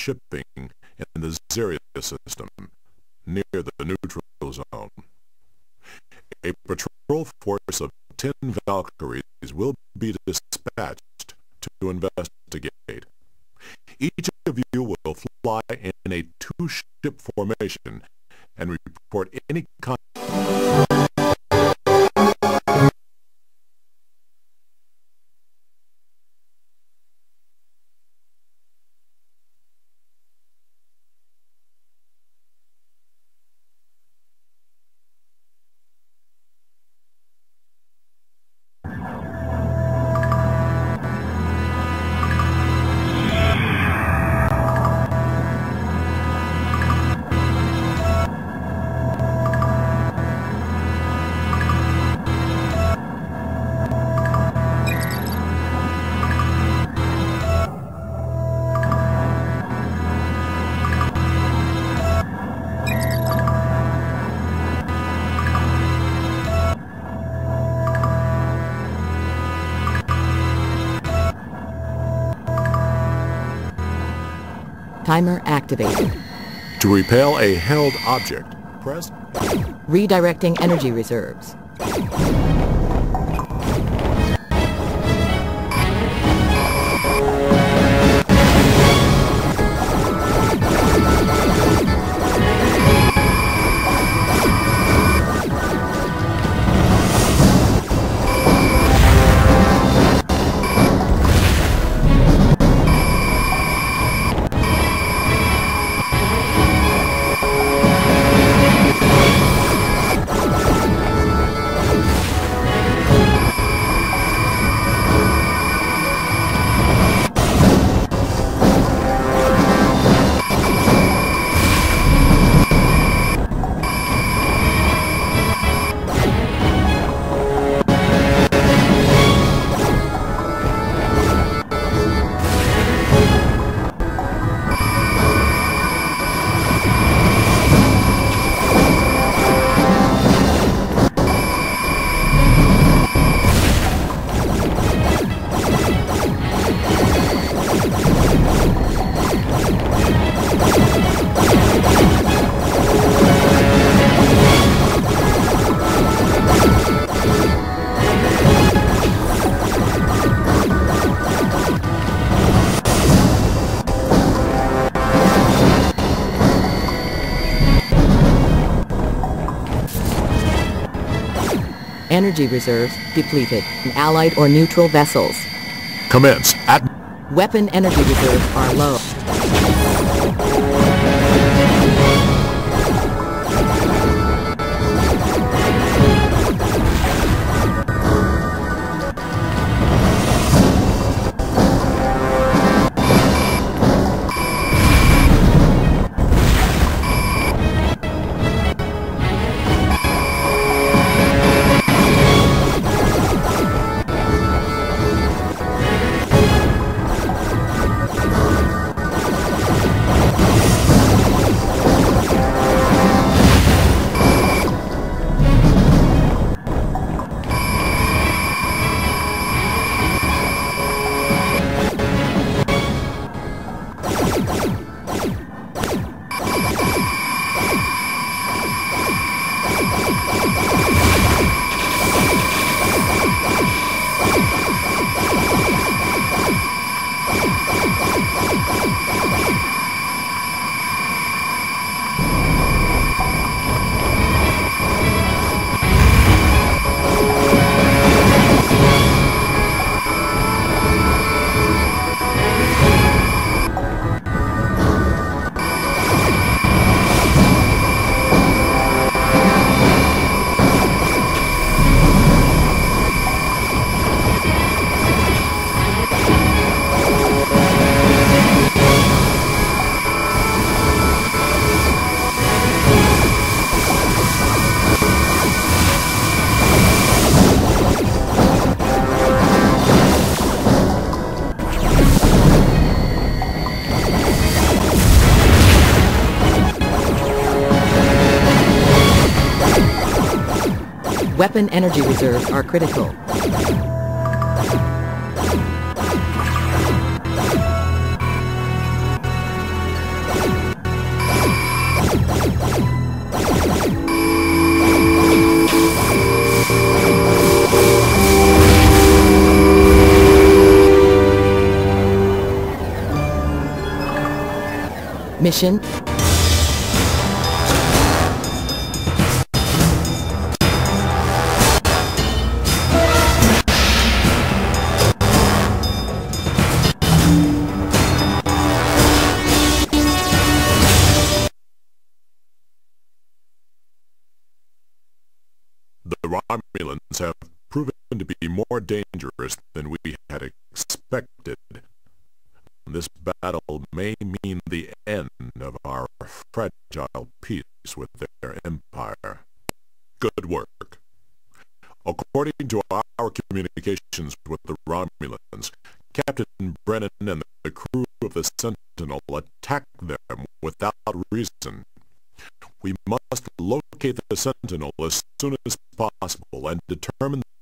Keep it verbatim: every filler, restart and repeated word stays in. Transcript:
shipping in the Xeria system, near the neutral zone. A patrol force of ten Valkyries will be dispatched to investigate. Each of you will fly in a two-ship formation and report any kind. Timer activated. To repel a held object, press... Redirecting energy reserves. Energy reserves depleted in allied or neutral vessels. Commence at... Weapon energy reserves are low. Weapon energy reserves are critical. Mission. The Romulans have proven to be more dangerous than we had expected. This battle may mean the end of our fragile peace with their empire. Good work. According to our communications with the Romulans, Captain Brennan and the crew of the Sentinel attacked them without reason. We must locate the Sentinel as soon as possible and determine